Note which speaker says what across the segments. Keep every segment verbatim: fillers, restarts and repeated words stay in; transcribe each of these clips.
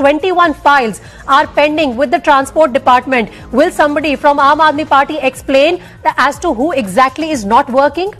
Speaker 1: twenty-one files are pending with the Transport Department. Will somebody from Aam Aadmi Party explain as to who exactly is not working?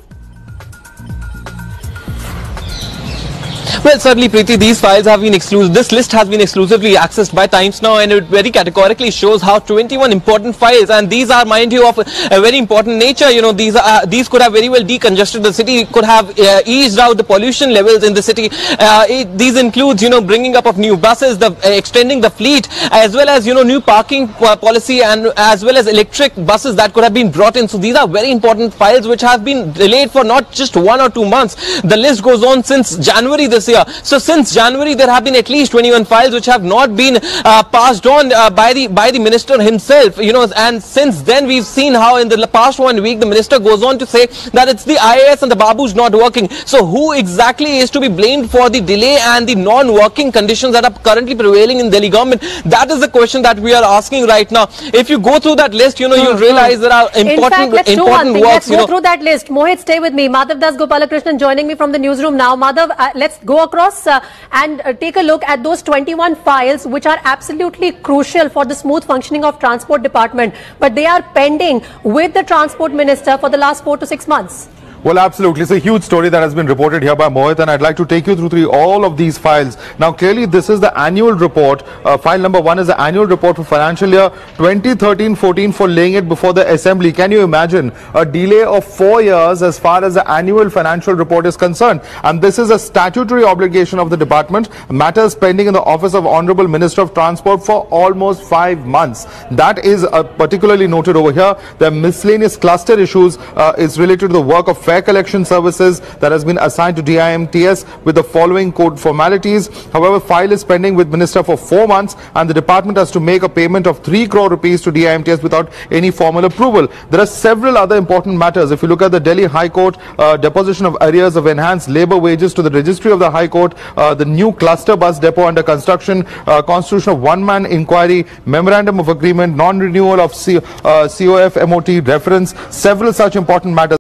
Speaker 2: Well, certainly, Preeti, these files have been exclusive. This list has been exclusively accessed by Times Now, and it very categorically shows how twenty-one important files, and these are, mind you, of a very important nature. You know, these are these could have very well decongested the city, could have uh, eased out the pollution levels in the city. Uh, it, these includes, you know, bringing up of new buses, the uh, extending the fleet, as well as, you know, new parking uh, policy, and as well as electric buses that could have been brought in. So these are very important files which have been delayed for not just one or two months. The list goes on since January this year. So since January, there have been at least twenty-one files which have not been uh, passed on uh, by the by the minister himself. You know, and since then we've seen how in the past one week the minister goes on to say that it's the I A S and the Babus not working. So who exactly is to be blamed for the delay and the non-working conditions that are currently prevailing in Delhi government? That is the question that we are asking right now. If you go through that list, you know, you'll realize there are important
Speaker 1: in fact, let's
Speaker 2: important
Speaker 1: do one thing.
Speaker 2: works.
Speaker 1: Let's go
Speaker 2: you know.
Speaker 1: through that list. Mohit, stay with me. Madhav Das Gopalakrishnan joining me from the newsroom now. Madhav, uh, let's go across uh, and uh, take a look at those twenty-one files which are absolutely crucial for the smooth functioning of Transport Department, but they are pending with the Transport Minister for the last four to six months.
Speaker 3: Well, absolutely. It's a huge story that has been reported here by Mohit, and I'd like to take you through, through all of these files. Now, clearly, this is the annual report. Uh, file number one is the annual report for financial year twenty thirteen fourteen for laying it before the Assembly. Can you imagine a delay of four years as far as the annual financial report is concerned? And this is a statutory obligation of the department. Matters pending in the Office of Honorable Minister of Transport for almost five months. That is uh, particularly noted over here. The miscellaneous cluster issues uh, is related to the work of fare collection services that has been assigned to D I M T S with the following code formalities. However, file is pending with Minister for four months and the department has to make a payment of three crore rupees to D I M T S without any formal approval. There are several other important matters. If you look at the Delhi High Court, uh, deposition of arrears of enhanced labour wages to the registry of the High Court, uh, the new cluster bus depot under construction, uh, constitution of one-man inquiry, memorandum of agreement, non-renewal of C uh, C O F M O T reference, several such important matters.